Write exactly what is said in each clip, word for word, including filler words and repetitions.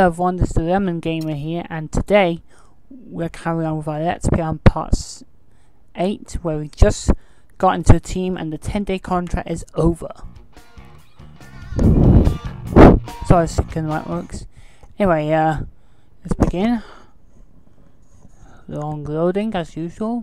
everyone, this is the Lemon Gamer here, and today we're carrying on with our Let's Play on part eight, where we just got into a team and the ten day contract is over. Sorry, second right works. Anyway, uh, let's begin. Long loading as usual.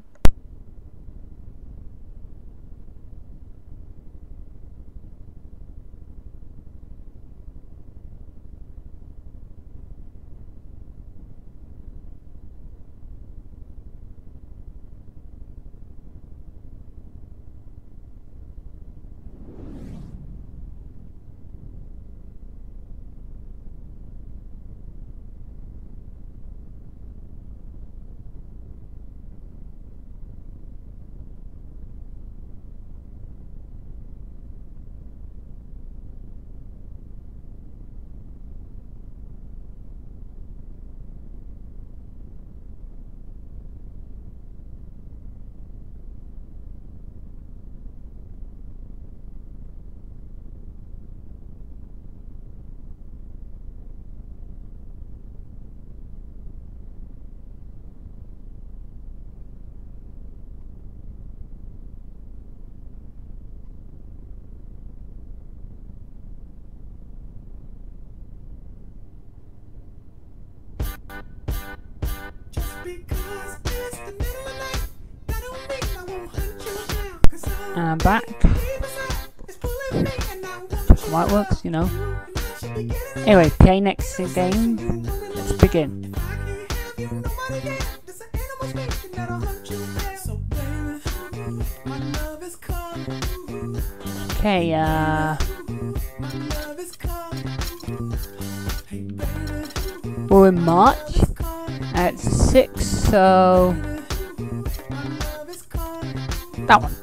And I'm back. Just how it works, you know. Anyway, play next game. Let's begin. Okay, uh... we're in March. At six, so... that one.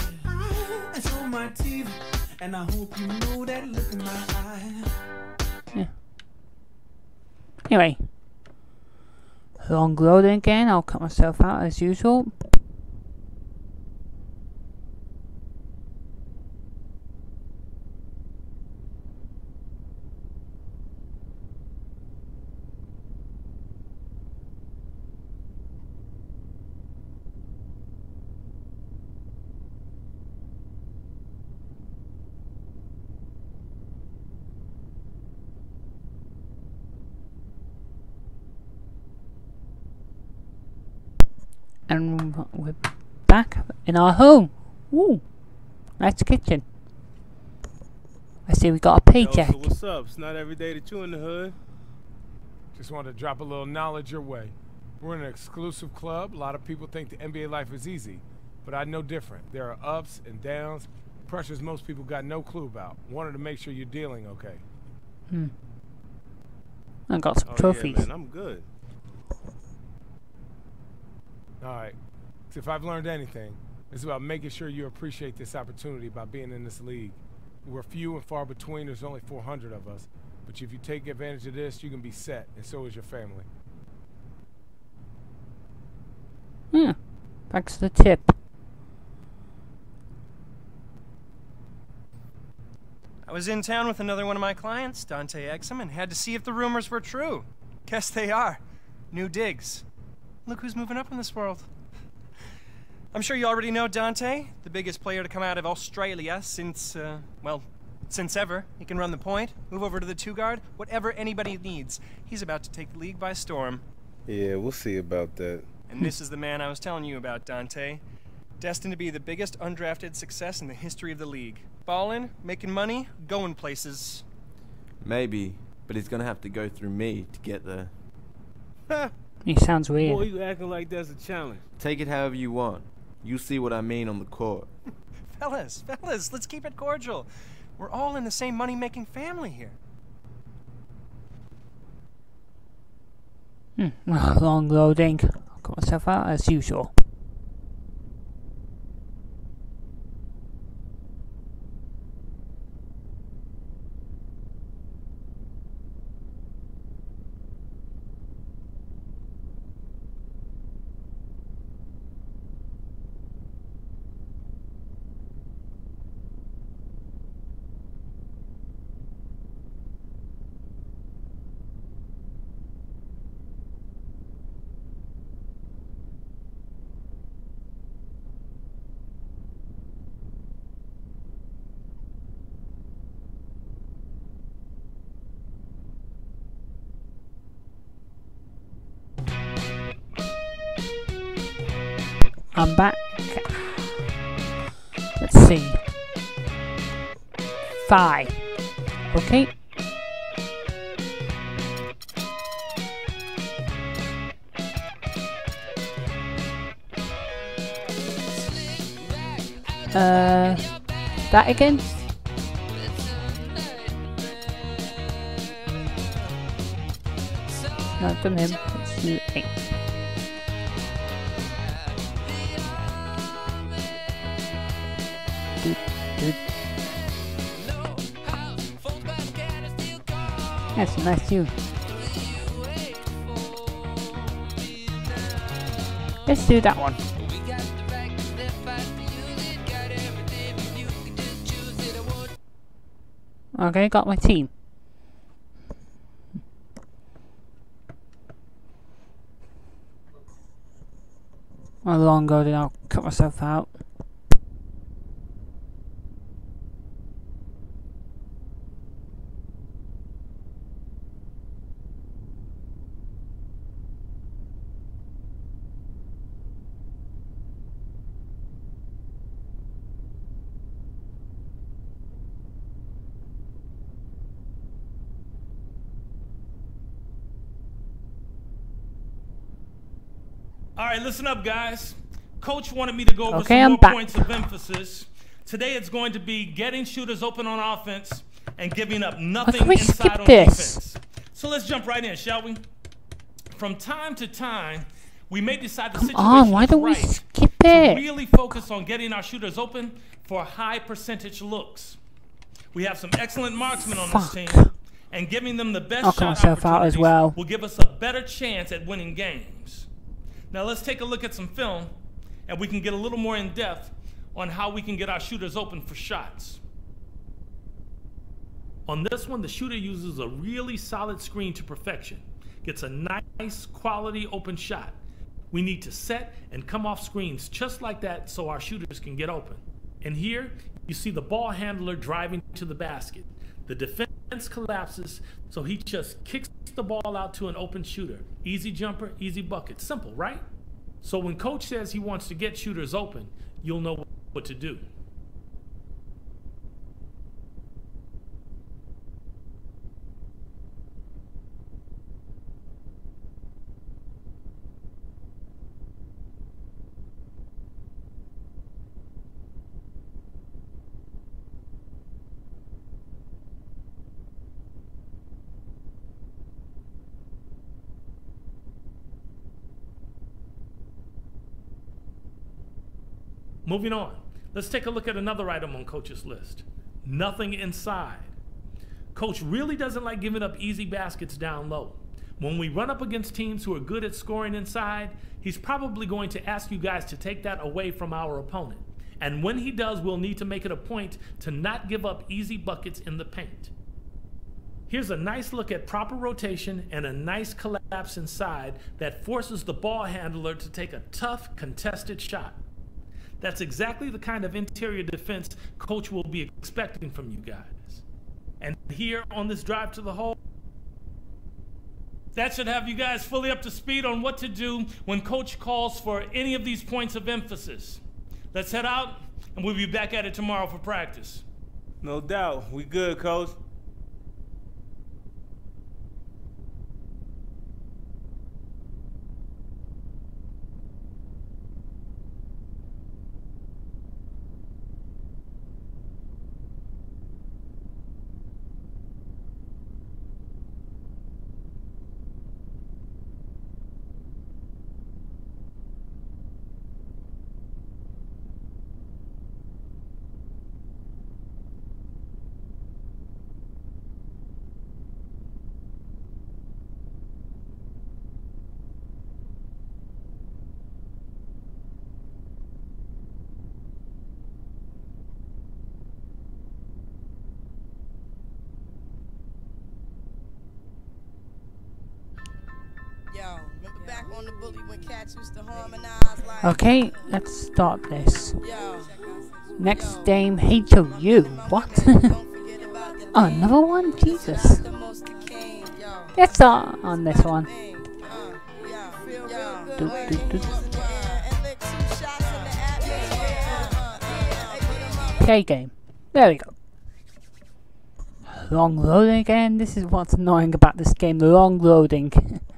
Yeah. Anyway. Long loading again, I'll cut myself out as usual. And we're back in our home. Ooh, nice kitchen. I see we got a paycheck. Yo, so what's up? It's not every day that you in the hood. Just wanted to drop a little knowledge your way. We're in an exclusive club. A lot of people think the N B A life is easy, but I know different. There are ups and downs, pressures most people got no clue about. Wanted to make sure you're dealing okay. Hmm. I got some oh, trophies. Yeah, man, I'm good. Alright, so if I've learned anything, it's about making sure you appreciate this opportunity by being in this league. We're few and far between, there's only four hundred of us. But if you take advantage of this, you can be set, and so is your family. Yeah, thanks for the tip. I was in town with another one of my clients, Dante Exum, and had to see if the rumors were true. Guess they are. New digs. Look who's moving up in this world. I'm sure you already know Dante, the biggest player to come out of Australia since, uh, well, since ever. He can run the point, move over to the two-guard, whatever anybody needs. He's about to take the league by storm. Yeah, we'll see about that. And this is the man I was telling you about, Dante. Destined to be the biggest undrafted success in the history of the league. Ballin', making money, going places. Maybe, but he's gonna have to go through me to get there. Ha! He sounds weird. Boy, you acting like that's a challenge. Take it however you want. You see what I mean on the court. Fellas, fellas, let's keep it cordial. We're all in the same money-making family here. Hmm. Long loading. I'll cut myself out as usual. I'm back. Let's see. Five. Okay. Uh, that again? No, I've done him. Let's do eight. Dude, dude. That's a nice tune. Let's do that one. Okay, got my team. I'll long go, then I'll cut myself out. All right, listen up, guys. Coach wanted me to go over Okay, some I'm more back. points of emphasis. Today it's going to be getting shooters open on offense and giving up nothing can we inside skip on this? defense. So let's jump right in, shall we? From time to time, we may decide the Come situation on, why is don't we right skip to it? really focus on getting our shooters open for high percentage looks. We have some excellent marksmen on Fuck. this team, and giving them the best I'll cut shot myself out as opportunities well. will give us a better chance at winning games. Now let's take a look at some film, and we can get a little more in depth on how we can get our shooters open for shots. On this one, the shooter uses a really solid screen to perfection. Gets a nice quality open shot. We need to set and come off screens just like that so our shooters can get open. And here, you see the ball handler driving to the basket. The defense collapses, so he just kicks the ball out to an open shooter. Easy jumper, easy bucket. Simple, right? So when coach says he wants to get shooters open, you'll know what to do. Moving on, let's take a look at another item on Coach's list. Nothing inside. Coach really doesn't like giving up easy baskets down low. When we run up against teams who are good at scoring inside, he's probably going to ask you guys to take that away from our opponent. And when he does, we'll need to make it a point to not give up easy buckets in the paint. Here's a nice look at proper rotation and a nice collapse inside that forces the ball handler to take a tough, contested shot. That's exactly the kind of interior defense coach will be expecting from you guys. And here on this drive to the hole, that should have you guys fully up to speed on what to do when coach calls for any of these points of emphasis. Let's head out, and we'll be back at it tomorrow for practice. No doubt. We good, coach. Yo, remember back on the bully when cats used to harmonize like Okay, let's start this. yo. Next game, H O U. What? Oh, another one? Jesus. Let's start on this one. Do, do, do. And lick two shots K game. There we go. Long loading again. This is what's annoying about this game. The long loading.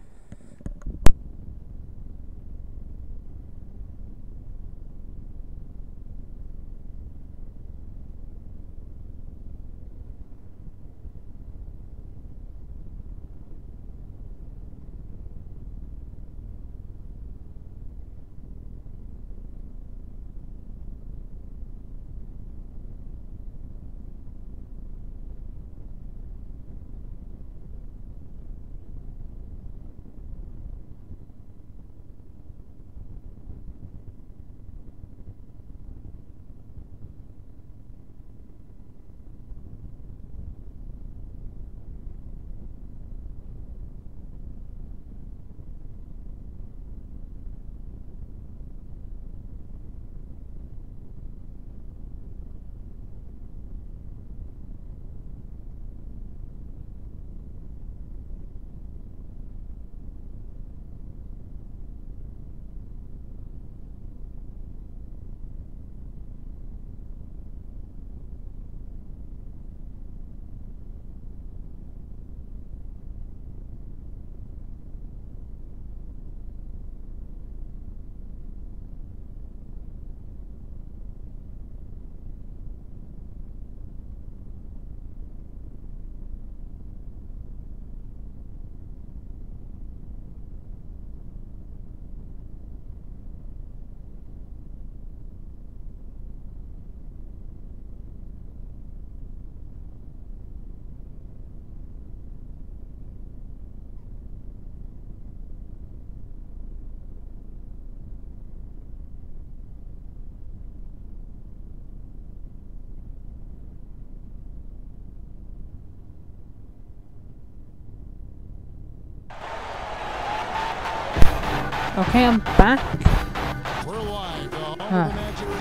Okay, I'm back. Huh.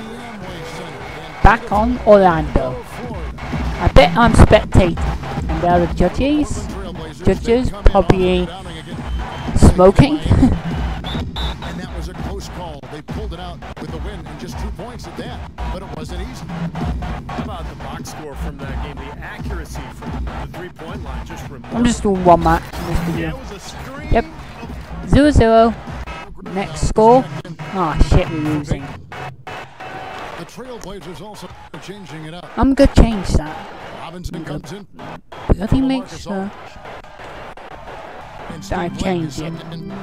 Back on Orlando. I bet I'm spectating. And there are the judges. Judges probably smoking. And that was a close call. They pulled it out with the win and just two points at that. But it wasn't easy. How about the box score from that game? The accuracy from the three-point line just remarkable. I'm just doing one match in this video. Yep. zero zero. Next score. Oh shit, we're losing. The Trailblazers also changing it up. I'm gonna change that. Robinson comes in. Bloody make sure that I change it.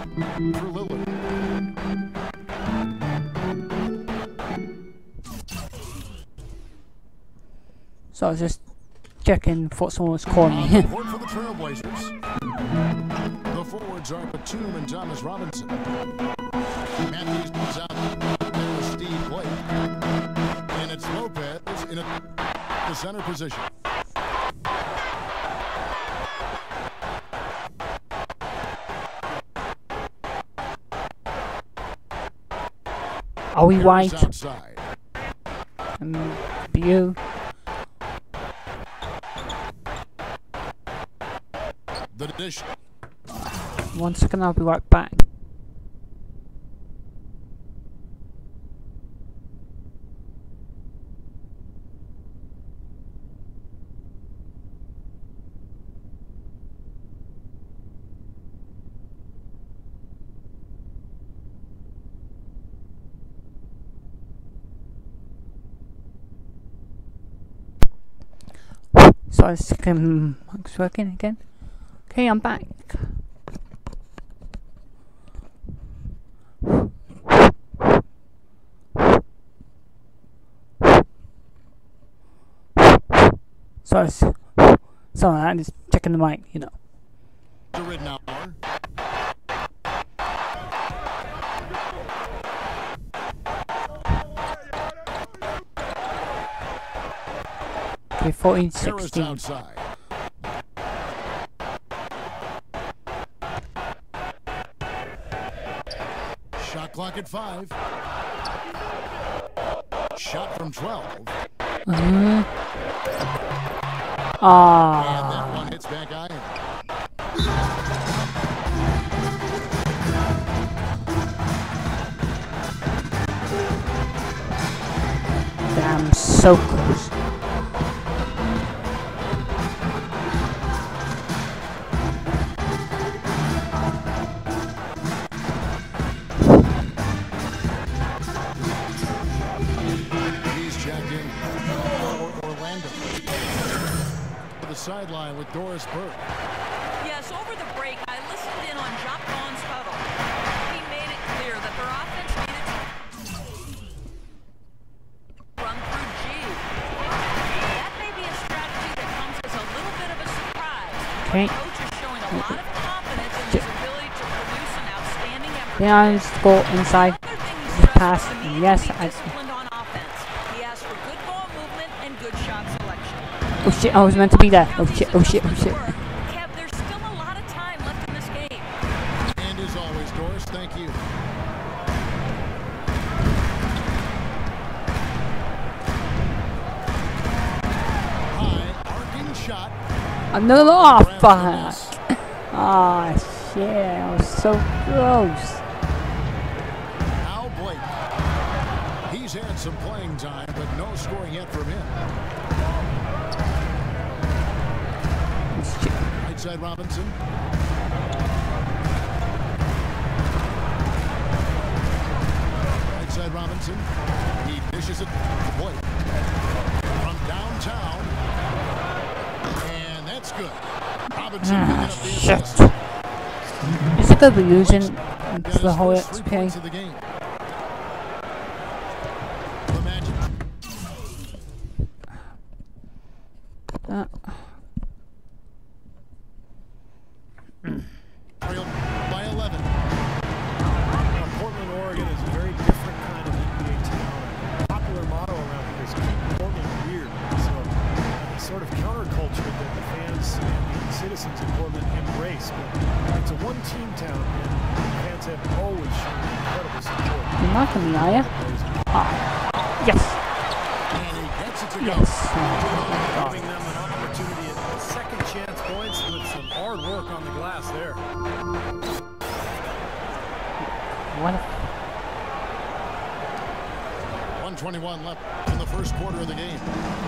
So I was just checking if someone was calling me. For the Trailblazers. The forwards are Batum and Thomas Robinson. Matthews is out there with Steve Blake. And it's Lopez in a, the center position. Are we white? Outside. Um, you. The dish. One second, I'll be right back. So I second mic's working again. Okay, I'm back. Sorry, sorry, I'm just checking the mic, you know. Okay, fourteen sixteen. Shot clock at five. Shot from twelve. Mm-hmm. Ah. And that one hits back iron. am so close. He's checked in for Orlando. To the sideline with Doris Burke. Yes, over the break, I listened in on Jacques Vaughn's huddle. He made it clear that their offense needed to run through G. That may be a strategy that comes as a little bit of a surprise. Okay. The coach is showing a lot of confidence in his ability to produce an outstanding effort. Then I just go inside. Another thing he Just stressed pass. was the need Yes, to be I. disciplined on offense. He asked for good ball movement and good shot selection. Oh shit! I was meant to be there. Oh shit! Oh shit! Oh shit! Kev, there's still a lot of time left in this game. And as always, Doris, thank you. High, arcing shot. Another off. Fuck! Ah shit! I was so close. Al Blake. He's had some playing time, but no scoring yet from him. Shit. Right side Robinson. Right side Robinson. He dishes it to Blake. From downtown. And that's good. Robinson picking Ah up the shit! assist. Is it gonna be losing Got for the his whole first three X P? points of the game. The Magic. Uh, Trailed by eleven. Now, Portland, Oregon is a very different kind of N B A town. A popular motto around here is keep Portland weird. So uh, a sort of counterculture that the fans and the citizens of Portland embrace. But it's a one-team town, and fans have always shown incredible support. you're marking me, are ya? Ah, yes, And he gets it to go. yes. Giving them an opportunity at second chance points with some hard work on the glass there. What? A one twenty-one left in the first quarter of the game.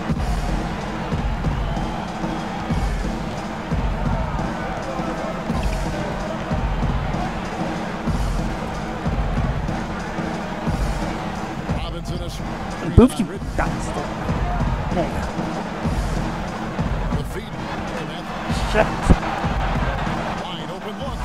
Robinson is Boof, you bastard. There you go. the feed. And that Shit. wide open look.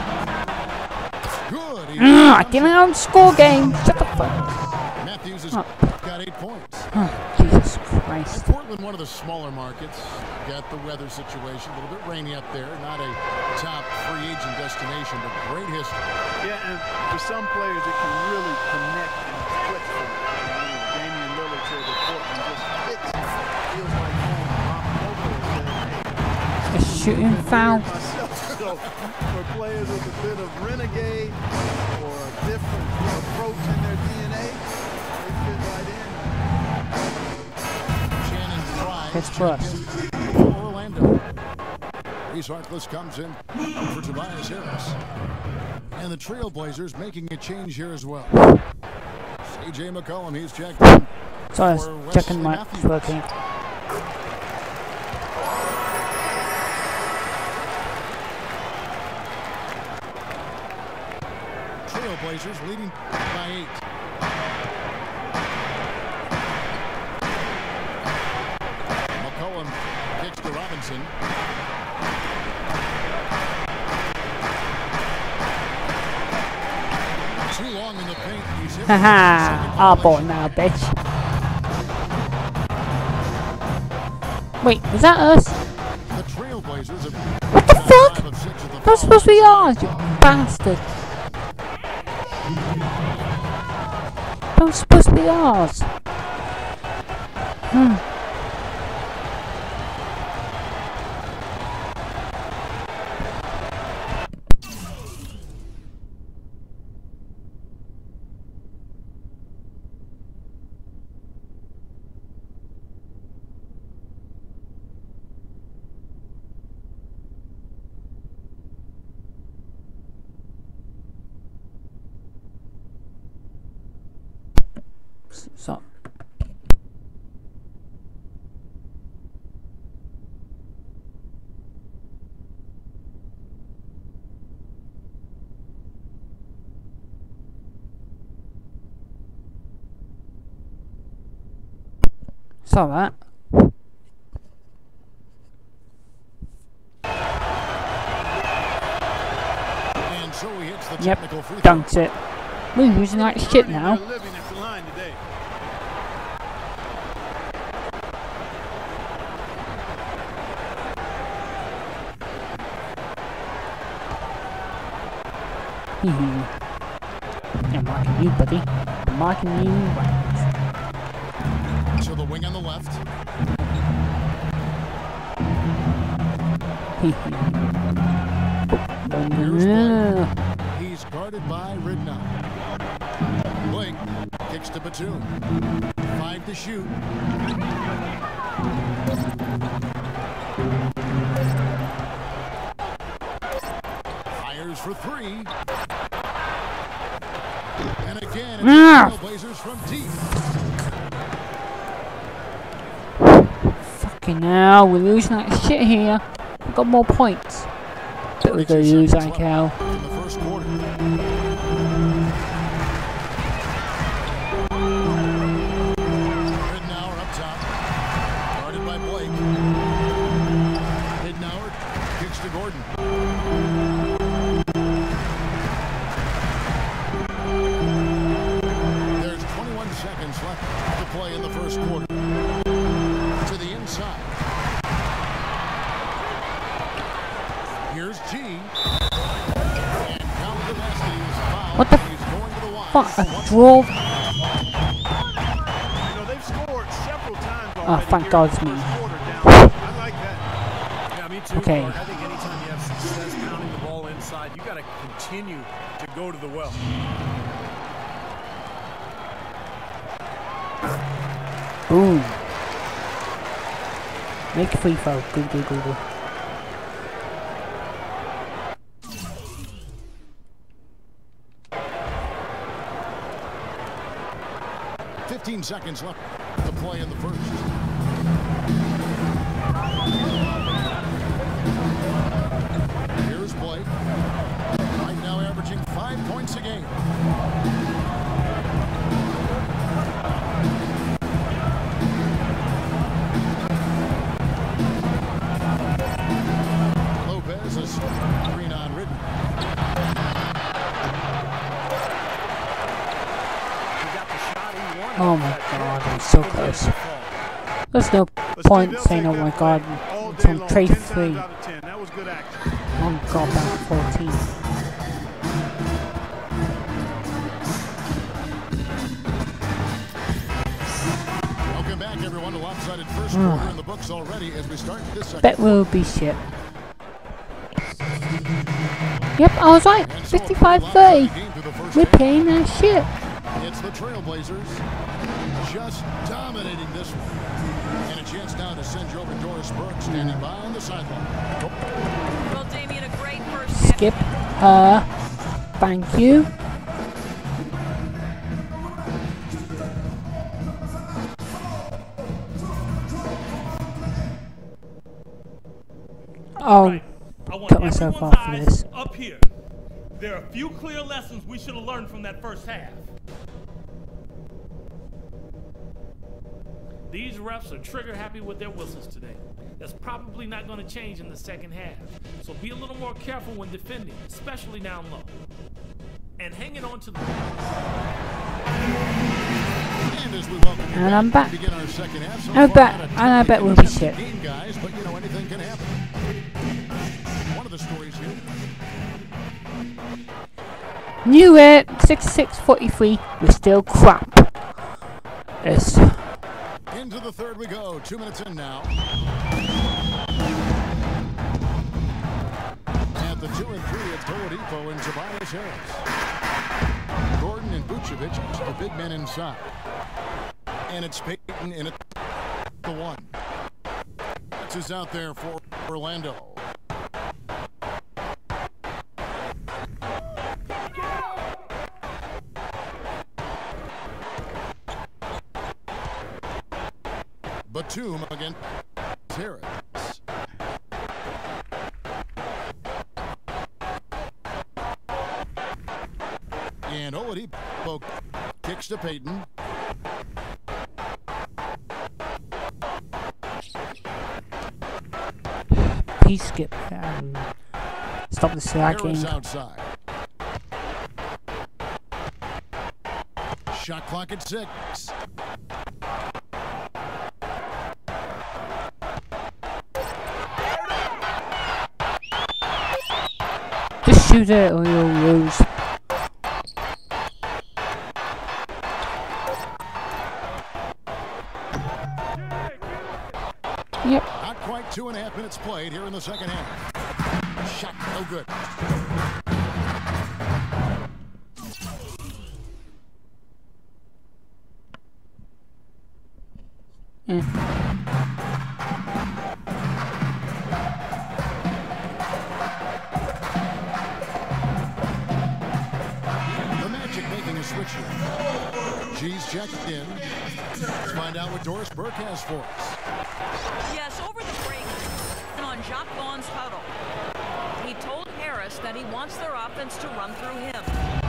Good. He Mm, I didn't own score game. Shut the fuck. Matthews has Oh. got eight points. Oh, Jesus And Christ. Portland, one of the smaller markets. Got the weather situation, a little bit rainy up there. Not a top free agent destination, but great history. Yeah, and for some players, it can really connect and click for them. You know, Damian Lillard said that Portland just fits him. Feels like home. Rob Vogel said, hey, A shooting foul. myself. So for players with a bit of renegade or a different approach in their D N A, they fit right in. Shannon Fry Hits plus. for Orlando. Reese Harkless comes in for Tobias Harris. And the Trailblazers making a change here as well. C J McCollum, he's checked in. So I for was checking Wesley my Matthews. working. Trailblazers leading by eight. McCollum kicks to Robinson. Too long in the paint. He's hit Haha. Our ball now, bitch. Wait, is that us? The Trailblazers have What the fuck? five of six at the That's foul supposed to be line. ours, you bastard. That was supposed to be ours. Hmm. So, Saw that. And so he hits the Yep, technical free throw. dunks it. We're losing like shit now. They're living at the line today. Hehe. I'm marking you, buddy. I'm marking you right. To the wing on the left. Hehe. Here's No. Blake. He's guarded by Ridnow. Blake kicks to Batum. Five to shoot. Fires for three. And again, it's Ah. the Blazers from deep. Fucking hell, we're losing like shit here. We've got more points. But we're gonna lose like hell. In the first quarter. Ridnour up top. Guarded by Blake. Ridnour kicks to Gordon. There's twenty-one seconds left to play in the first quarter. To the inside. Here's G. And Cal Gillespie is fouled. What the He's going to the line. fuck? I drove. You know, they've scored several times Oh, already thank here God in it's the me. first quarter down. I like that. Yeah, me too. Okay. Clark. I think anytime you have success pounding the ball inside, you got to continue to go to the well. Boom. Make a free throw. Go, go, go, go. fifteen seconds left to play in the first. Here's Blake. Right now averaging five points a game. Lopez is green on Ridden. Oh my god, I'm so close. There's no point saying, oh my god, it's on trade three. Oh god, back fourteen. Welcome back, everyone, to lopsided first quarter in the books already as we start this second. Bet we'll be shit. Yep, I was right. fifty-five thirty. We're playing that shit. It's the Trailblazers just dominating this one. And a chance now to send you over Doris Burke standing by on the sideline. Well, Damian, a great first half. Skip. Uh, thank you. Oh, Right. I want cut myself everyone's off for eyes this. up here. There are a few clear lessons we should have learned from that first half. These refs are trigger happy with their whistles today. That's probably not going to change in the second half. So be a little more careful when defending, especially down low. And hanging on to the... And as we welcome you And I'm back. we begin our second half. So I far, bet, not a and I bet we'll be shit. game, guys, but you know anything can happen. One of the stories here. Knew it. sixty-six forty-three. We're still crap. Yes. Into the third we go. Two minutes in now. At the two and three, it's Oladipo and Tobias Harris. Gordon and Vucevic, the big men inside. And it's Peyton in at the one. That's who's out there for Orlando. Batum against Harris. And Oladipo kicks to Peyton. P skip and stop the slacking. Harris outside. Shot clock at six. Just shoot it or you'll lose. Yep. Not quite two and a half minutes played here in the second half. Shot no good. Mm. The Magic making a switch here. G's checked in. Let's find out what Doris Burke has for us. Yes, over the break and on Jacques Vaughn's huddle. He told Harris that he wants their offense to run through him.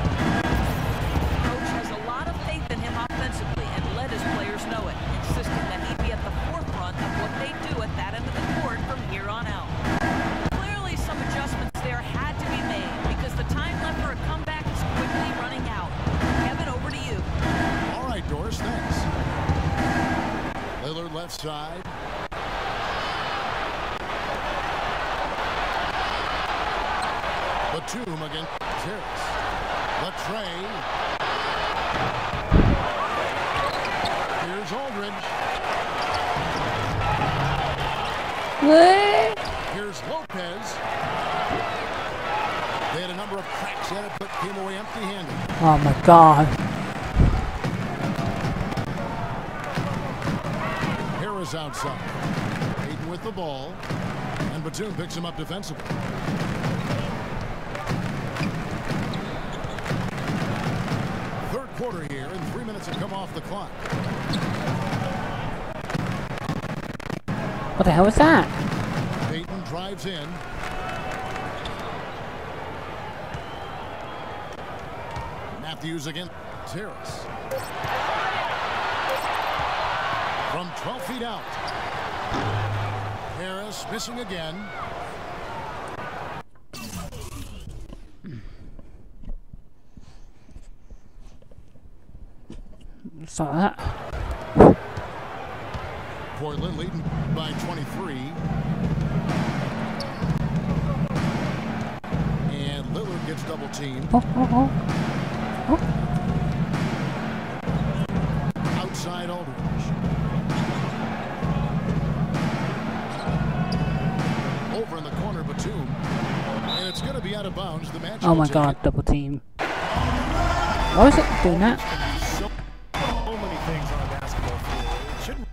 Coach has a lot of faith in him offensively and let his players know it, insisting that he be at the forefront of what they do at that end of the court from here on out. Clearly, some adjustments there had to be made because the time left for a comeback is quickly running out. Kevin, over to you. All right, Doris, thanks. Lillard left side. Batum against Harris. Latrey. Here's Aldridge. Here's Lopez. They had a number of cracks at it, but came away empty-handed. Oh my God. Harris outside. Payton with the ball. And Batum picks him up defensively. Third quarter here, and three minutes have come off the clock. What the hell was that? Payton drives in. Matthews against Harris. From twelve feet out. Harris missing again. Saw that. Portland leading by twenty-three. And Lillard gets double teamed. Oh, oh, oh. Oh. Outside Aldridge. Over in the corner, Batum. And it's going to be out of bounds. The match. Oh my God, double team. Why was it doing that? So many things on a basketball field. It shouldn't.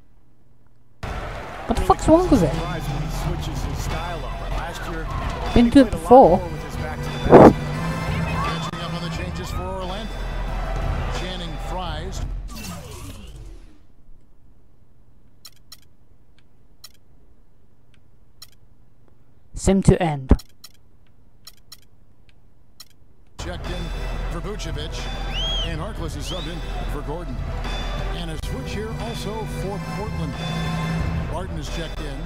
What the fuck's wrong with it? When he switches his style up. Last year, Didn't do it before. with his back to the basket. Catching up on the changes for Orlando. Channing fries. Sim to end. Checked in for Vucevic. And Harkless is subbed in for Gordon. And a switch here also for Portland. Barton is checked in.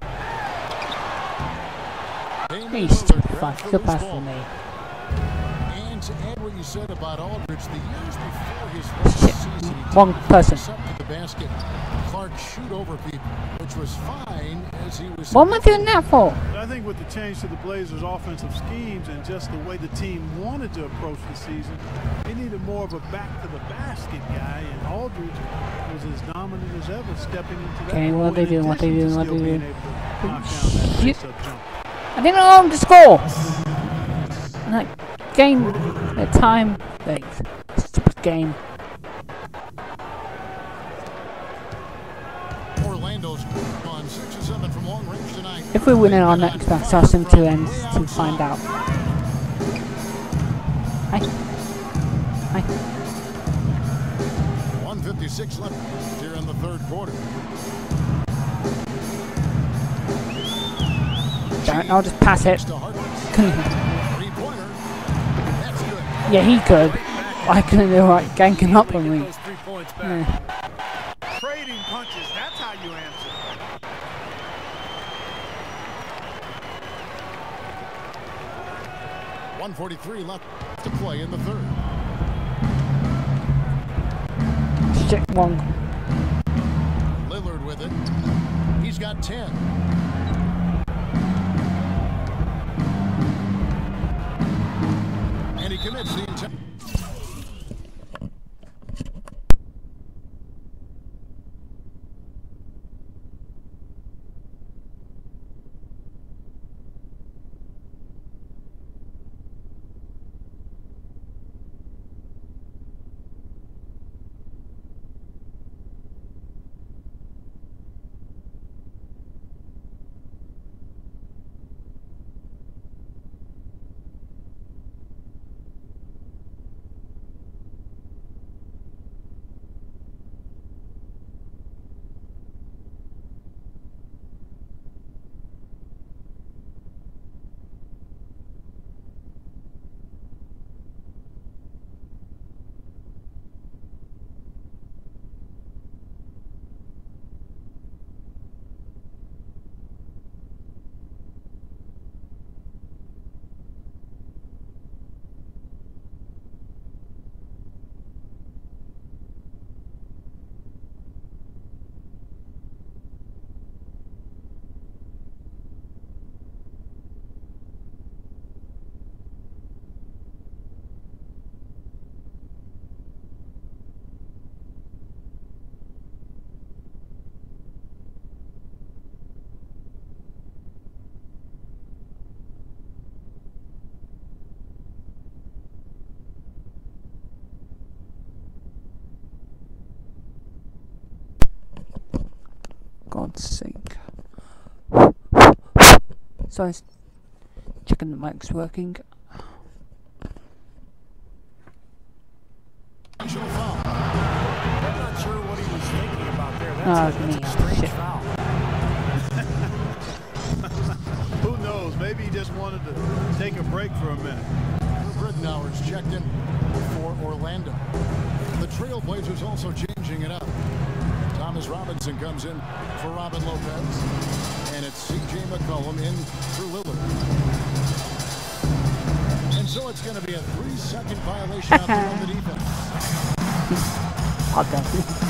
Hey, stupid fuck. Good pass for me. And to add what you said about Aldridge, the years before his rookie season, he Wrong person. up to the basket. Clark shoot over people, which was fine as he was. What am I doing that for? I think with the change to the Blazers' offensive schemes and just the way the team wanted to approach the season, they needed more of a back-to-the-basket guy, and Aldridge was as dominant as ever stepping into that. Okay, what are they doing? What are they doing? What are they doing? Shit. I didn't know him to score. Like game, the time, like stupid game. Orlando's on six or seven from long range tonight. If we win in our next match, our sim two ends to find out. Hi. Hi. one fifty-six left here in the third quarter. Darn it, I'll just pass it. Three-pointer. That's good. Yeah, he could. I couldn't do right ganking up on me. Yeah. Trading punches, that's how you answer. one forty-three left to play in the third. Check one. Lillard with it. He's got ten. And he commits the entire. God's sake. Sorry, checking the mic's working. I'm not sure what he was thinking about there. That's, Oh, a, that's me. a strange Shit. foul. Who knows? Maybe he just wanted to take a break for a minute. Ridnour's checked in for Orlando. The Trailblazers also changing it up. Thomas Robinson comes in for Robin Lopez. And it's C J McCollum in for Lillard. And so it's going to be a three-second violation out there on the defense. Hot dog.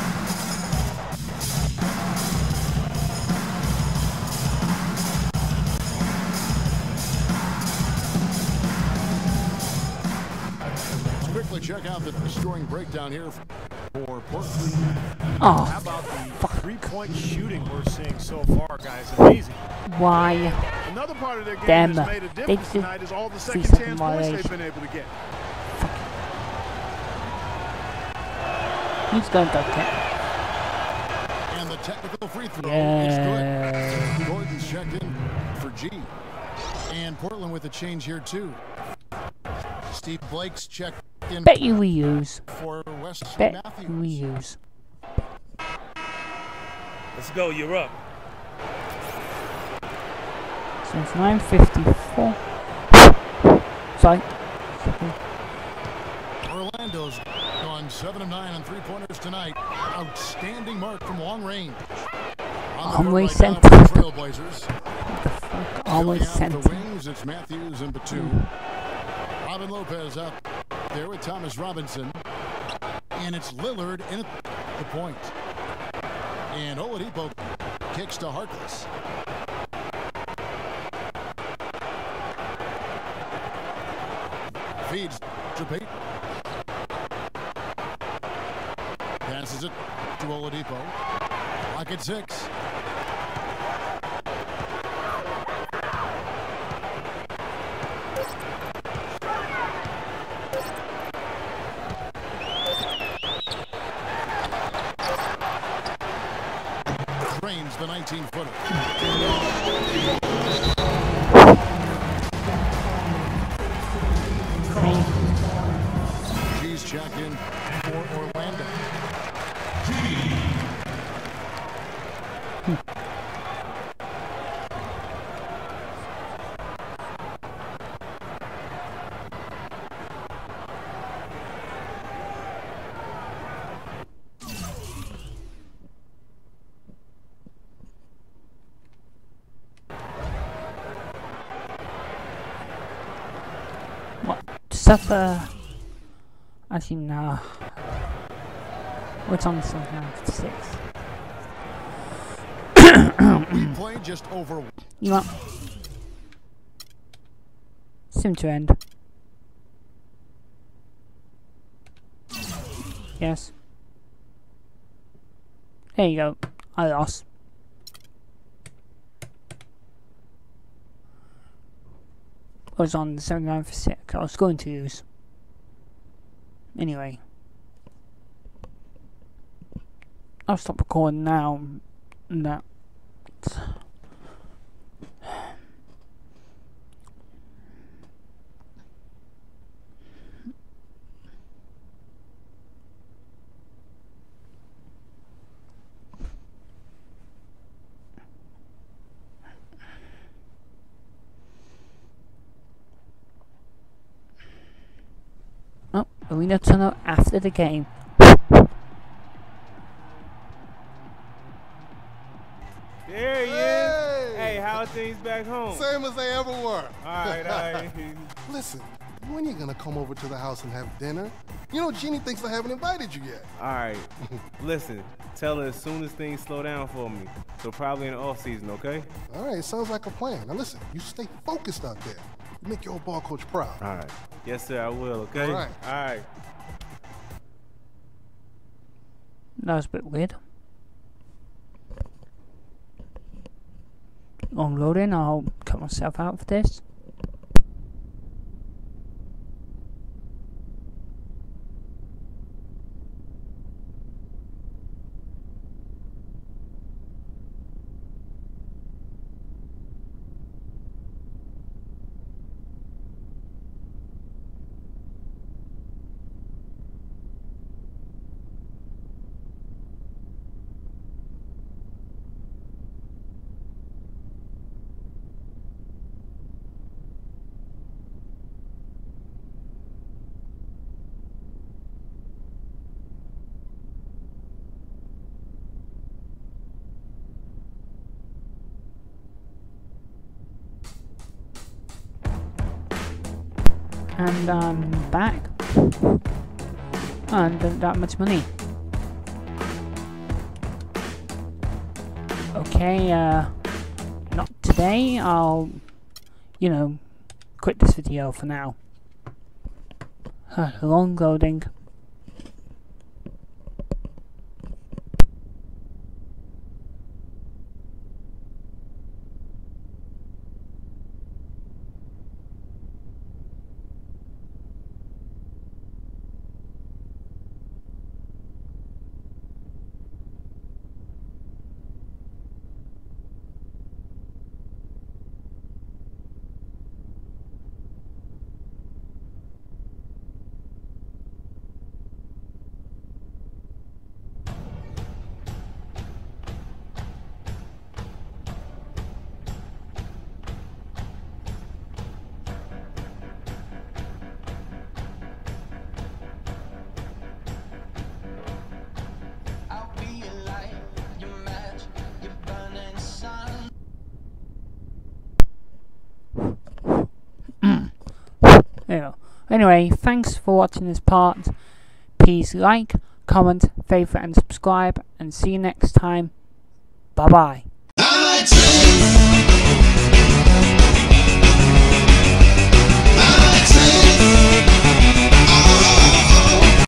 Quickly check out the scoring breakdown here for Portland. Oh, How about the three-point shooting we're seeing so far, guys? Amazing. why? Another part of their game Damn. that's made a They difference did tonight is all the three second second chance points violation. they've been able to get. He's going to dunk it. And the technical free throw Yeah. is good. Gordon's checked in for G. And Portland with a change here, too. Steve Blake's checked in Bet you we use. for Wesley Bet Matthews. we use. Let's go. You're up. So it's nine fifty-four. Sorry. Orlando's gone seven of nine on three-pointers tonight. Outstanding mark from long range. On the Always court right now sent. for the Trailblazers. What the fuck? Filling Always out sent. the wings, it's Matthews and Batum. Robin Lopez up there with Thomas Robinson. And it's Lillard in at the point. And Oladipo kicks to Harkless. Feeds to Payton. Passes it to Oladipo. Lock at six. Drains the nineteen-footer. G's checked in for Orlando. suffer. Actually, nah. What's on this one now? Six. We play just over. You know what? Sim to end. Yes. There you go. I lost. I was on seventy-nine for six. I was going to lose. Anyway. I'll stop recording now. That. Oh, arena tunnel after the game. There he is. Hey, how are things back home? Same as they ever were. Alright, alright. Listen, when are you gonna come over to the house and have dinner? You know, Jeannie thinks I haven't invited you yet. Alright. Listen, tell her as soon as things slow down for me. So probably in the off season, okay? Alright, sounds like a plan. Now listen, you stay focused out there. You make your old ball coach proud. Alright. Yes, sir, I will, okay? Alright. Alright. That was a bit weird. Long loading, I'll cut myself out for this. And I'm back. And uh, that much money. Okay, uh, not today. I'll, you know, quit this video for now. Huh, long loading. There you go. Anyway, thanks for watching this part. Please like, comment, favourite and subscribe, and see you next time. Bye bye.